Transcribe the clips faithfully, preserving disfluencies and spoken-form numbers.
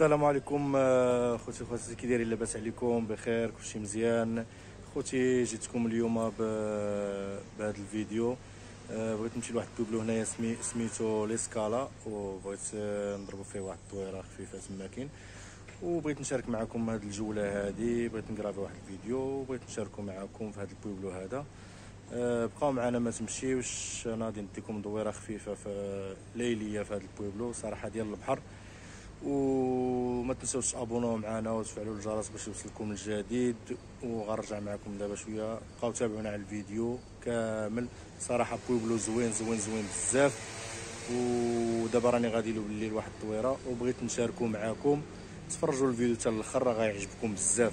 السلام عليكم خوتي وخواتاتي، كي دايرين؟ لاباس عليكم؟ بخير؟ كلشي مزيان؟ خوتي جيتكم اليوم بهذا الفيديو. بغيت نمشي لواحد البوبلو هنايا سمي سميتو ليسكالا، وبغيت نضربوا فيه واحد الطويره خفيفه تماكين، وبغيت نشارك معكم هذه الجوله هذه. بغيت نكرافي واحد الفيديو وبغيت نشاركو معكم في هذا البوبلو هذا. بقاو معنا ما تمشيوش، انا غادي نديكم دويره خفيفه في ليليه في هذا البوبلو صراحه ديال البحر. وما تنساوش تابوناو معنا وتفعلوا الجرس باش يوصلكم الجديد. وغنرجع معكم دابا شويه، بقاو تابعونا على الفيديو كامل. صراحه بوبلو زوين زوين زوين بزاف. ودابا راني غادي له بالليل واحد الطويره وبغيت نشاركو معكم. تفرجوا الفيديو حتى الاخر، راه غيعجبكم بزاف.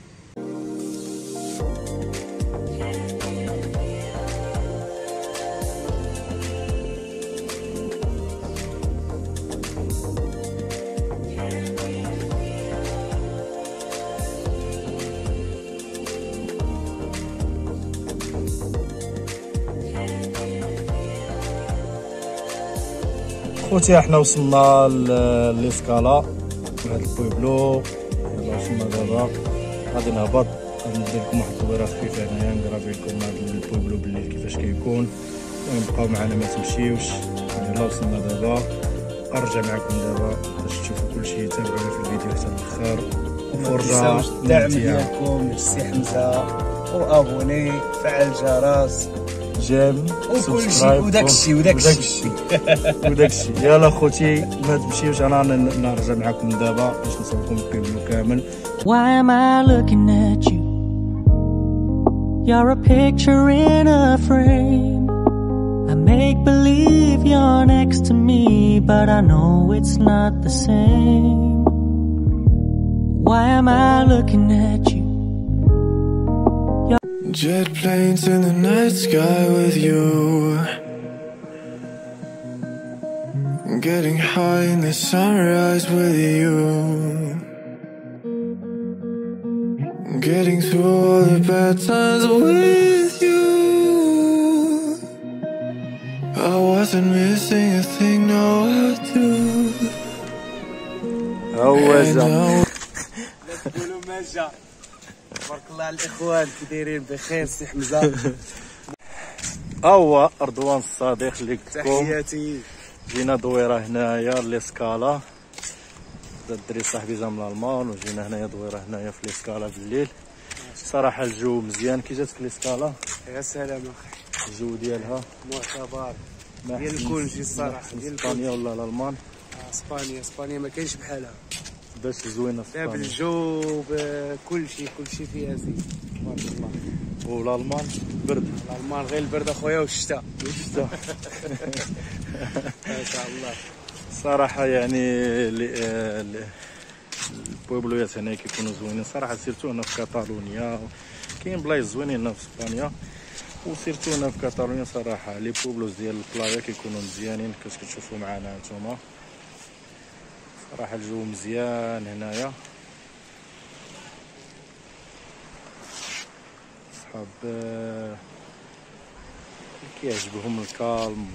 خوتي احنا وصلنا للاسكالا هاد البوبلو. يلا وصلنا دابا، غادي نهبط، غادي ندير لكم واحد الطويره خفيفه هنايا نكرافي لكم هاد البوبلو بالليل كيفاش كيكون. المهم بقاو معنا ما تمشيوش. يلا وصلنا دابا، نرجع معكم دابا باش تشوفوا كلشي. تابعونا في الفيديو حتى الاخر وفرجه الدعم ديالكم للسي حمزه، وابوني، فعل الجرس، جيم وكلشي وداكشي وداكشي وداكشي. يلا خوتي ما تمشيوش، انا نرجع معكم دابا باش نصوركم البوبلو كامل. Why am I looking at you? You're a picture in a frame. I make believe you're next to me, but I know it's not the same. Why am I looking at you? Jet planes in the night sky with you, getting high in the sunrise with you, getting through all the bad times with you. I wasn't missing a thing, no I do. هو تبارك الله على الاخوان، كي دايرين؟ بخير؟ سي حمزه هو رضوان الصديق اللي قلت لكم. تحياتي. جينا دويره هنايا ليسكالا، الدري صاحبي جا من الالمان، وجينا هنايا دويره هنايا في ليسكالا بالليل. صراحه الجو مزيان. كي جاتك ليسكالا؟ يا سلام اخي، الجو ديالها معتبر ديال الكلشي الصراحه، ديال اسبانيا ولا الالمان؟ اسبانيا. اسبانيا ما كاينش بحالها، باش زوينه اسبانيا بالجو بكلشي، كلشي فيها زين تبارك الله. والالمان برد؟ الالمان غير البرد اخويا والشتاء والشتاء ما شاء الله. صراحه يعني البوبلويات هنا كيكونوا زوينين صراحه، سيرتو هنا في كاتالونيا. كاين بلايص زوينين هنا في اسبانيا، وسيرتو هنا في كاتالونيا. صراحه لي بوبلوز ديال البلايا كيكونوا مزيانين كاش كتشوفوا معنا نتوما. صراحه الجو مزيان هنايا. صحاب كيعجبهم الكالم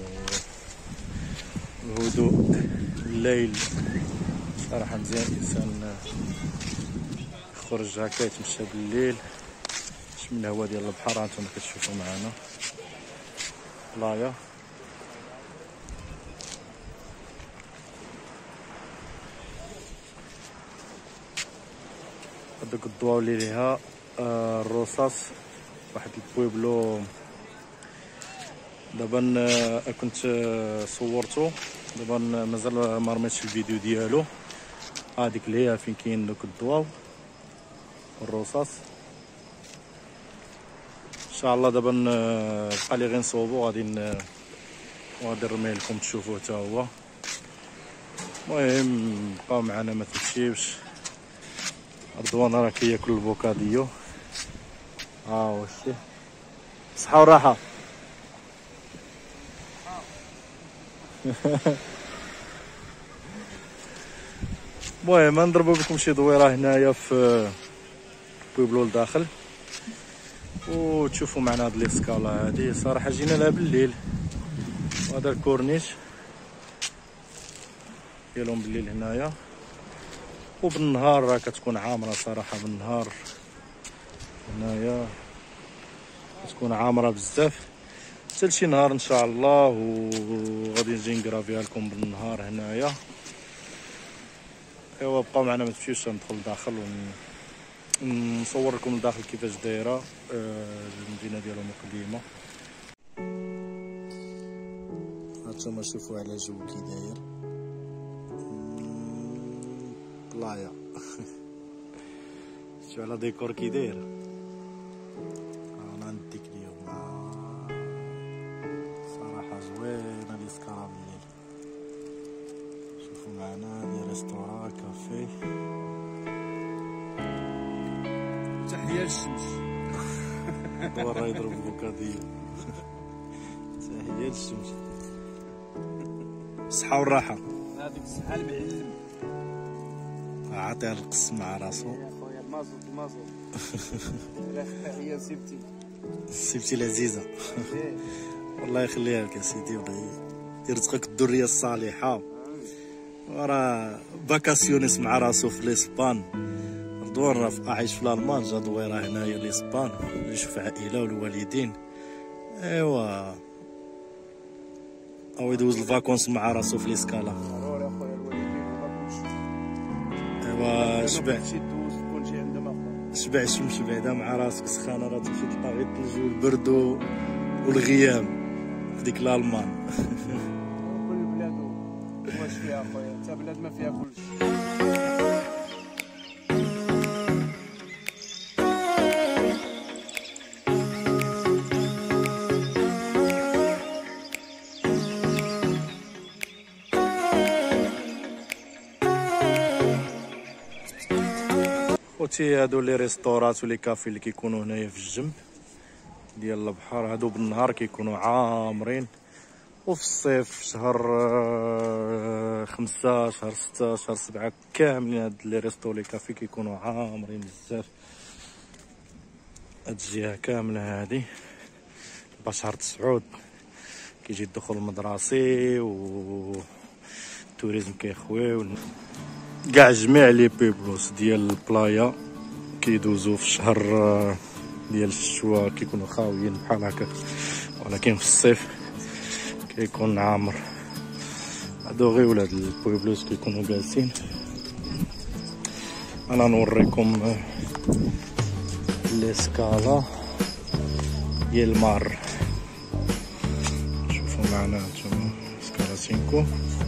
والهدوء الليل. صراحه مزيان الانسان يخرج هكا يتمشى بالليل، يشم الهواء ديال البحر. هانتوما كتشوفوا معنا بلايا. هادوك الضواو اللي ليها آه الرصاص، واحد البوبلو دابا آه كنت آه صورتو. دابا مازال ما رميتش الفيديو ديالو. هاديك اللي هي فين كاين دوك الضواو الرصاص. ان شاء الله دابا بقى لي غير نصوبو، غادي غادي نرميه لكم تشوفوه حتى هو. المهم بقاو معنا ما تمشيوش. رضوان راه كياكل البوكاديو. ها هو السي، صحة وراحة. المهم نضربو لكم شي دويره هنايا في بوبلو لداخل، وتشوفوا معنا هاد ليسكالا هادي. صراحه جينا لها بالليل، وهذا الكورنيش ديالهم بالليل هنايا. وبالنهار راه كتكون عامره صراحه. بالنهار هنايا كتكون عامره بزاف حتى لشي نهار ان شاء الله، وغادي نجي نكرافيها لكم بالنهار هنايا. ايوا بقاو معنا ما تمشيوش، ندخل لداخل ونصور لكم لداخل كيفاش دايره المدينه ديال ام قديمه. هانتوما شوفوا على جو كي داير بلايا. شوفوا على ديكور كي داير. انا نديك اليوم صراحه زوينه ليسكارا بالليل. شوفوا معنا دي ريستوران كافي. تحية للشمس. دور راه يضرب بوكاديو. تحية للشمس. الصحة والراحة. هذيك الصحة المعلم. عاطيها القص مع راسو. يا خويا المازوط المازوط. تحية سيبتي. سيبتي العزيزة. والله يخليها لك يا سيدي، والله يرزقك الذرية الصالحة. وراه فاكاسيونيس مع راسو في الاسبان. رضوان راه عايش في الالمان، جا دويره هنايا الاسبان يشوف عائله والوالدين. ايوا او يدوز الفاكونس مع راسو في ليسكالا. ضروري اخويا الوالدين وما كلشي. ايوا شبع شي دوز تكون شي عندهم اخويا. شبع الشمس بعدا مع راسك سخانه، راه تمشي تلقى غير الثلج والبرد والغيام في ديك الالمان. كل بلاد واش فيها اخويا، حتى بلاد ما فيها كلشي. خوتي هادو لي ريستورات ولي كافي اللي كيكونوا هنايا في الجنب ديال البحر، هادو بالنهار كيكونوا عامرين، وفي الصيف شهر خمسة شهر ستة شهر سبعة كاملين هاد لي ريستو لي كافي كيكونوا عامرين بزاف. هاد الجهة كاملة هادي با شهر تسعود كيجي الدخول المدرسي و التوريزم كيخويو. كاع جميع لي بيبلوس ديال البلايا كيدوزو في الشهر ديال الشتوى كيكونوا خاويين بحال هكا، ولكن في الصيف كيكون عامر. هادو غير ولاد البيبلوس كيكونوا جالسين. انا نوريكم ليسكالا ديال المار. شوفوا معنا نتوما سكالا سينكو.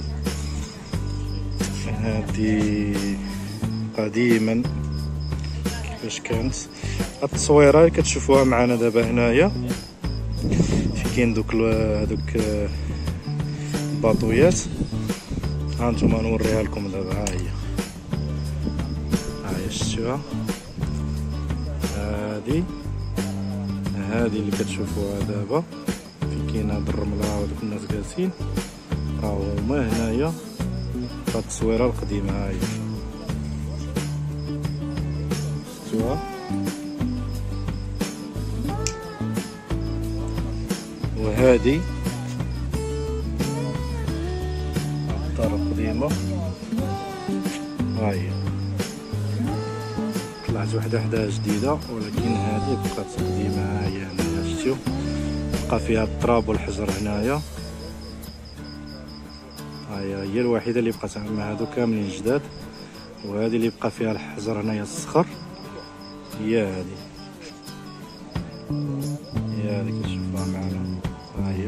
هادي قديما كيفاش كانت. هاد التصويره اللي كتشوفوها معنا دابا هنايا في كاين دوك هادوك الباطويات. ها نتوما نوريها لكم دابا. ها هي ها هي شفتوها. هادي هادي اللي كتشوفوها دابا في كاين هاد الرمله ودوك الناس جالسين، ها هما هنايا هاد التصويره القديمه. ها هي شفتوها. وهادي الدار القديمه. ها هي طلعت وحده حداها جديده، ولكن هذه بقات قديمه. ها هي هنايا شفتو بقى فيها التراب والحجر هنايا. هي هي الوحيده اللي بقات، اما هادو كاملين جداد. وهذه اللي بقى فيها الحجر هنايا الصخر هي هذه هي هذه كتشوفوها معنا. ها هي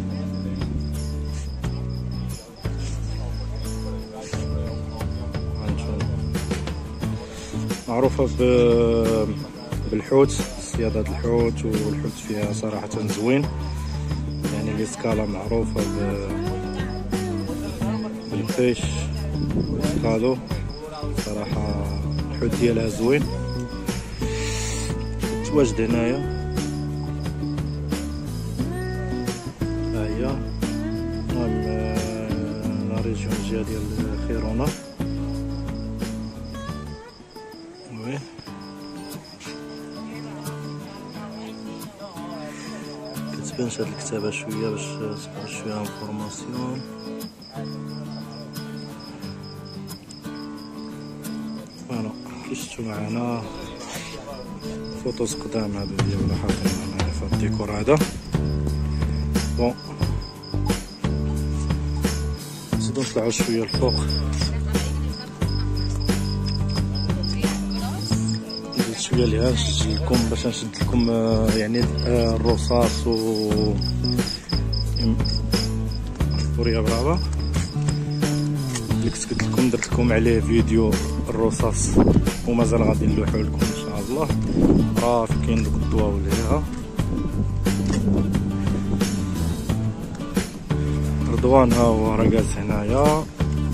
معروفه بالحوت، صيادة الحوت، والحوت فيها صراحه زوين. يعني ليسكالا معروفه بالبيش والسكالو، صراحه الحوت ديالها زوين. تواجد هنايا. ها هي المهم لا ريجيون الجهه ديال خيرونا. وي كتبانش هاد الكتابه شويه باش تبقى شويه انفورماسيون. شفتوا معنا فوطوس قدام هادو ديال حاطين معنا في هاد الديكور هذا. بون نزيدو نطلعو شويه الفوق، نزيد شويه ليها نشد لكم باش نشد لكم يعني الرصاص و فوريا برافا اللي كنت قلت لكم، درت لكم عليه فيديو الرصاص ومازال غادي نلوحو لكم ان شاء الله. راه كاين دوك الضوا وليها رضوان، ها هو راه جالس هنايا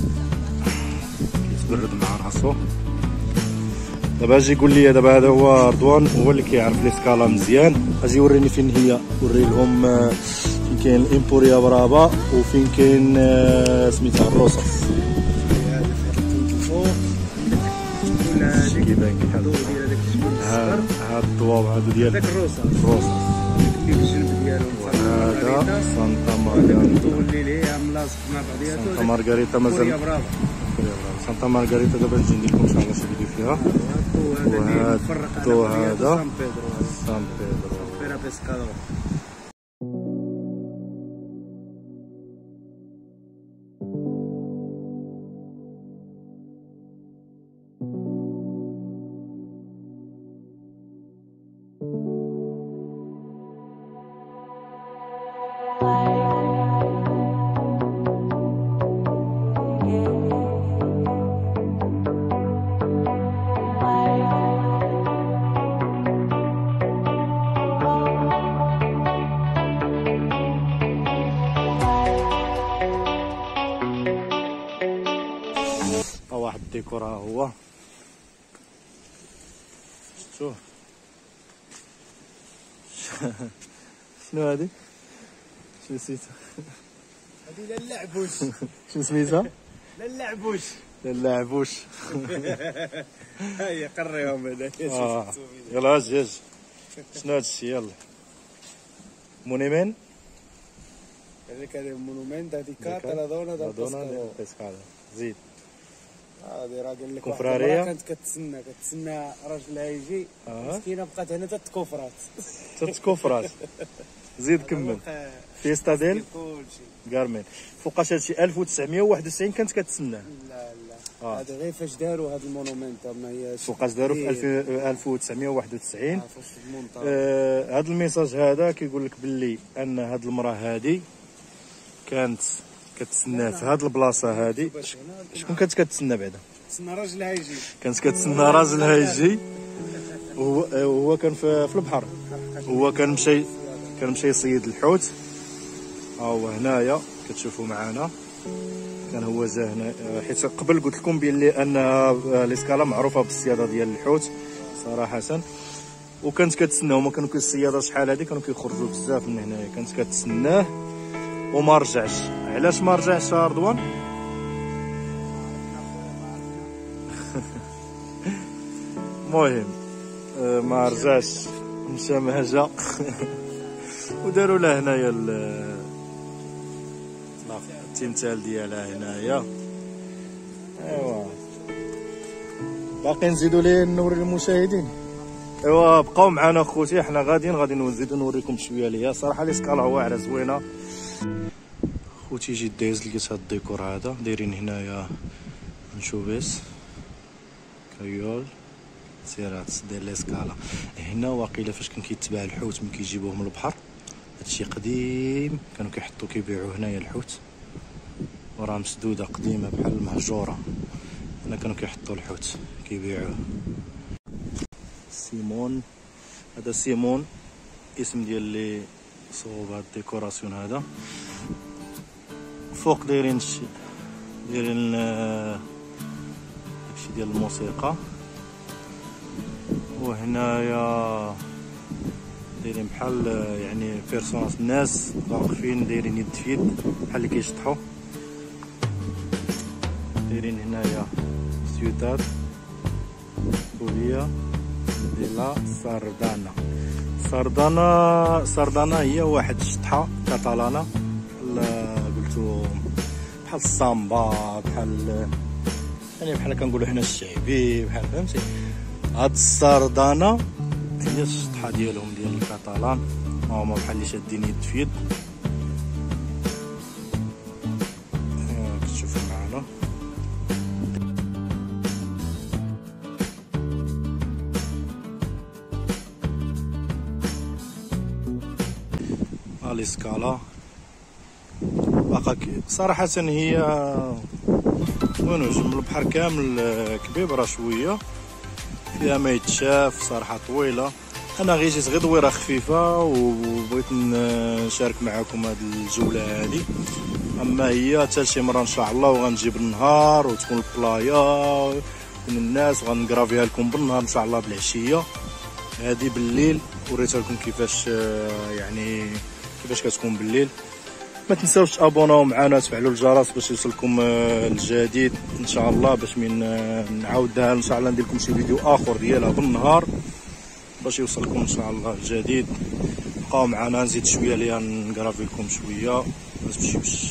كيتبرد مع راسو. دابا اجي قول لي، دابا هذا هو رضوان هو اللي كيعرف لي سكالا مزيان، اجي يوريني فين هي، وري لهم فين كاين الامبوريا برافا وفين كاين سميتها الرصاص. هاد الضواب هادو ديال هذاك الروسا الرصاص اللي في الجنب ديالهم هذا سانتا مارغاريتا، واللي ليه ملاصق مع بعضياتو سانتا مارغاريتا مازال برافو. سانتا مارغاريتا دابا نجي ندير لكم ان شاء الله شي فيديو فيها. وهذا هذا سان بيدرو سان بيدرو فيرا بيسكادور. واحد الديكور ها هو، شفتوه؟ شنو هادي؟ شنو سميتها؟ هادي لا اللعبوش. شنو سميتها؟ لا اللعبوش. لا اللاعبوش. هيا قريهم هذا. اه يلا اجي اجي. شنو هادشي؟ يلا مونيمين هذيك هذه مونومنت هذيك تاع دونا دا بيسكادو. زيد هذه راه قال لك كونفرارية كانت كتسنى كتسنى راجلها يجي، مسكينه بقات هنا تتكفرات تتكفرات. زيد كمل. فيستا ديل كارمين فوقاش هادشي ألف وتسعمية وواحد وتسعين كانت كتسناه. لا لا هذا غير فاش داروا هذا المونومنت ما هي فوقاش داروا في ألف وتسعمية وواحد وتسعين. فاش المونطاج آه هذا الميساج هذا كيقول لك باللي ان هاد المراه هادي كانت كتسنى في هاد البلاصه هادي. شكون كانت كتسنى بعدا؟ تسنى راجلها يجي، كانت كتسنى راجلها يجي، وهو هو كان في, في البحر، هو كان مشي كان مشي يصيد الحوت. ها هو هنايا كتشوفوا معنا، كان هو جا هنا حيت قبل قلت لكم بلي ان ليسكالا معروفه بالصياده ديال الحوت صراحه، وكانت كتسناه. هما كانوا كيصيادوا شحال هادي كانوا كيخرجوا بزاف من هنايا، كانت كتسناه وما رجعش. علاش ما رجعش رضوان؟ المهم ما رجعش، مشى مهجا وداروا له هنايا التمثال ديالها هنايا. ايوا باقي نزيدوا ليه نوري للمشاهدين. ايوا بقاو معنا خوتي، حنا غاديين غادي نزيدو نوريكم شويه ليها. صراحه لي سكالا واعره زوينه خوتي. جيت دايز لقيت هاد الديكور هذا دايرين هنايا انشوفيس كريول سيرات ديال لي سكالا. هنا واقيلا فاش كان كيتباع الحوت ملي كيجيبوه من البحر، هادشي قديم كانوا كيحطوا كيبيعوا هنايا الحوت، وراه مسدوده قديمه بحال مهجوره. هنا كانوا كيحطوا الحوت كيبيعوه. سيمون، هذا سيمون اسم ديال اللي صوب هاد الديكوراسيون هذا. فوق دايرين شي دايرين داكشي ديال الموسيقى، وهنايا دايرين بحال يعني بيرسوناج، الناس واقفين دايرين يد في يد بحال اللي كيشطحوا. دايرين هنايا سيوداد بوليا دي لا ساردانا. ساردانا ساردانا هي واحد الشطحه كاتالانه، بحال قلتو بحال السامبا، بحال يعني بحال كنقولوا حنا الشعبي، بحال فهمتي. هاد السردانه هي الشطحه ديالهم ديال الكاتالان، هما بحال اللي شادين يد في يد. كتشوفوا معنا الاسكالا باقا صراحه هي وين جنب البحر كامل كبيبره شويه، فيها ما يتشاف صراحه طويله. انا غير جيت غير دويره خفيفه وبغيت نشارك معكم هذه الجوله هذه. اما هي حتى شي مره ان شاء الله وغنجيب النهار وتكون البلايا وتكون الناس وغنقرافيها لكم بالنهار ان شاء الله. بالعشيه هذه بالليل وريتها لكم كيفاش يعني كيفاش كتكون بالليل. ما تنساوش تابوناو معنا تفعلوا الجرس باش يوصلكم الجديد ان شاء الله، باش من نعاودها ان شاء الله ندير لكم شي فيديو اخر ديالها بالنهار باش يوصلكم ان شاء الله الجديد. بقاو معنا نزيد شويه ليها نقرافي لكم شويه ما تمشيوش.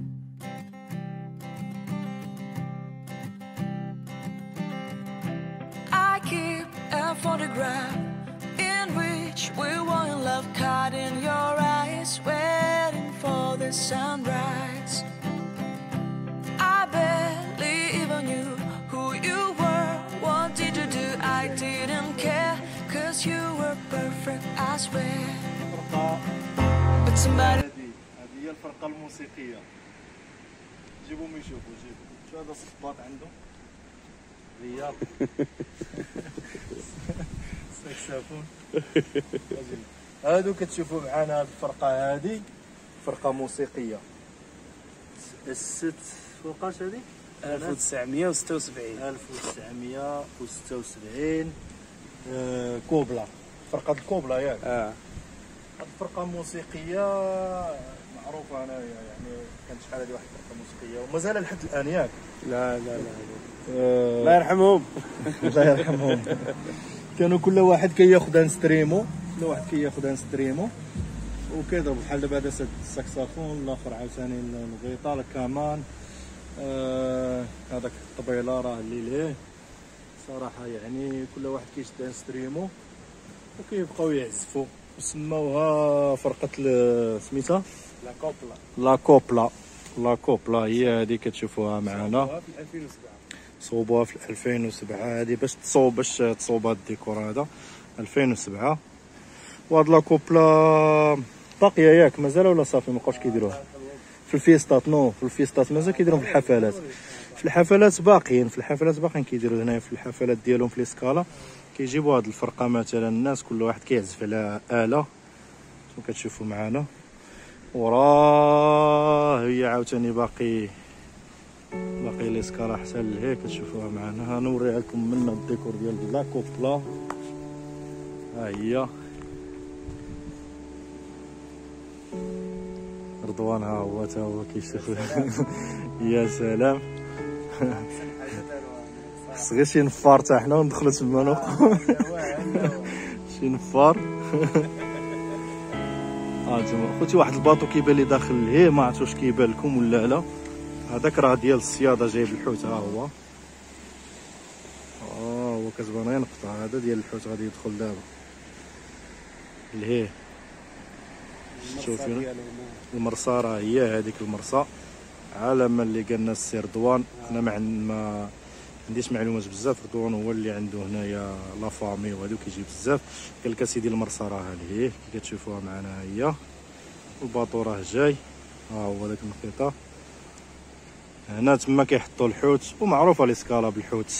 I keep a photograph in which we were in love, caught in your eyes, waiting for the sunrise. I barely even knew who you were, what did you do? I didn't care, cause you were perfect, I swear. But somebody هذه هي الفرقه الموسيقيه. جيبوهم يشوفوا جيبوا شو هذا الصباط عنده رياض ساكسافون. هادو كتشوفوا معنا هاد الفرقه هذه فرقه موسيقيه الست فوقاش هذه ألف وتسعمية وستة وسبعين ألف وتسعمية وستة وسبعين. آه كوبلا، فرقه الكوبلا ياك. اه هاد الفرقه موسيقيه معروفه انايا، يعني كانت شحال هذه واحد الفرقه موسيقيه ومازال لحد الان ياك. لا لا لا آه الله يرحمهم. الله يرحمهم. كانوا كل واحد كياخذ انستريمو، كل واحد كياخذ انستريمو وكيضرب بحال دابا هذا الساكسافون، الاخر عاوتاني الغيطار الكمان. آه هذاك الطبيله راه اللي ليه صراحه، يعني كل واحد كيشد انستريمو وكيبقاو يعزفوا. وسموها فرقه سميتها لا كوبلا. لا كوبلا. لا كوبلا هي هذه كتشوفوها معنا، في ألفين وسبعة صوبوها في ألفين وسبعة. هذه باش تصوب باش تصوب هذا الديكور هذا ألفين وسبعة. وهاد لا كوبلا باقيه ياك مازال ولا صافي مابقاوش كيديروها في الفيستات؟ نو في الفيستات مازال كيديروهم في الحفلات. في الحفلات باقيين، في الحفلات باقيين كيديروا هنايا في الحفلات ديالهم في الاسكالا. كيجيبوا هاد الفرقه مثلا الناس كل واحد كيعزف على آلة وكتشوفوا معنا. وراه هي عاوتاني باقي باقي الاسكالا حتى لهيك كتشوفوها معنا. غنوريها لكم من الديكور ديال لا كوبلا. ها هي رضوان، ها هو تا هو كيشوف. يا سلام. خص غير شي نفار حتى حنا وندخلو تما نوقفو. شي نفار. ها انتما خوتي واحد الباطو كيبان لي داخل لهيه، ما عرفتش واش كيبان لكم ولا لا. هذاك راه ديال الصياده جايب الحوت. ها هو اه هو كتبان غير نقطه. هذا ديال الحوت غادي يدخل دابا لهيه. شوفي المرصى راه هي هذيك المرصى على اللي قالنا السي رضوان. انا ما ما عنديش معلومات بزاف. رضوان هو اللي عنده هنايا لا فامي وهادو كيجي بزاف. قال لك اسيدي المرصى راه لهيه كي كتشوفوها معنا. هي الباطو راه جاي. ها هو داك النقيطه هنا تما كيحطوا الحوت، ومعروفه الاسكالا بالحوت.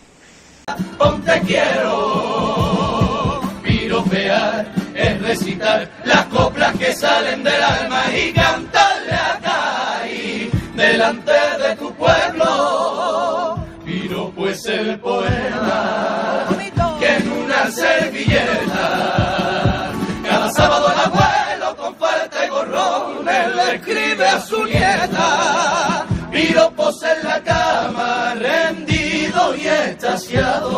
Es recitar las coplas que salen del alma y cantarle acá y delante de tu pueblo. Piro pues el poema que en una servilleta cada sábado el abuelo con falta y borrón él le escribe a su nieta. Piro pues en la cama rendido y extasiado.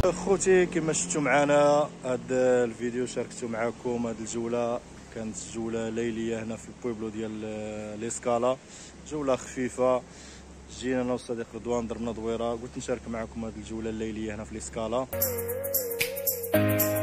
خوتي كما شفتوا معنا هذا الفيديو شاركتوا معكم هذه الجوله، كانت جوله ليليه هنا في البويبلو ديال ليسكالا، جوله خفيفه. جينا انا والصديق رضوان ضربنا دويره، قلت نشارك معكم هذه الجوله الليليه هنا في ليسكالا.